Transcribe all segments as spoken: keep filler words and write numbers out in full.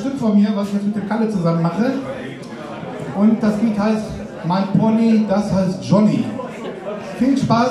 Stück von mir, was ich jetzt mit dem Kalle zusammen mache. Und das Lied heißt Mein Pony, das heißt Johnny. Viel Spaß!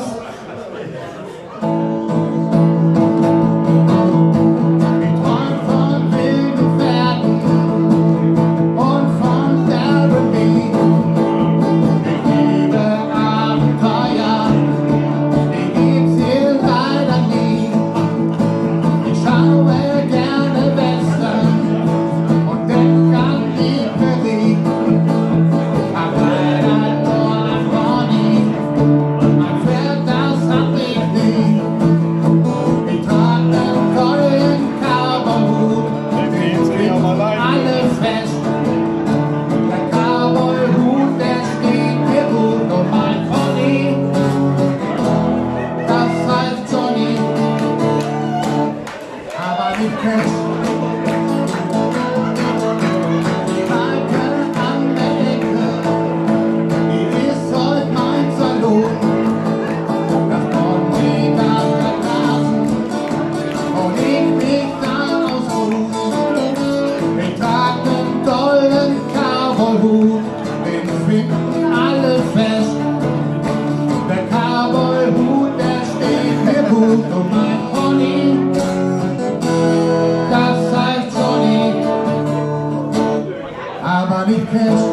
Aber nicht fest.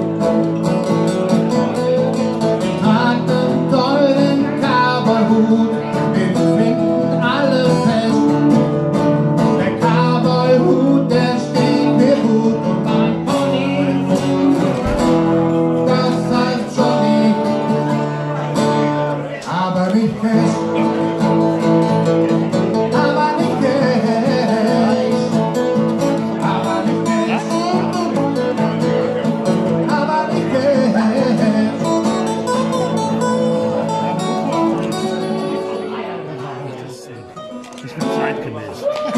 Ich trag den tollen Cowboy-Hut, den finden alle fest. Der Cowboy-Hut, der steht mir gut und mein Pony, das heißt Johnny. Aber nicht fest. Nicht mehr zeitgemäß.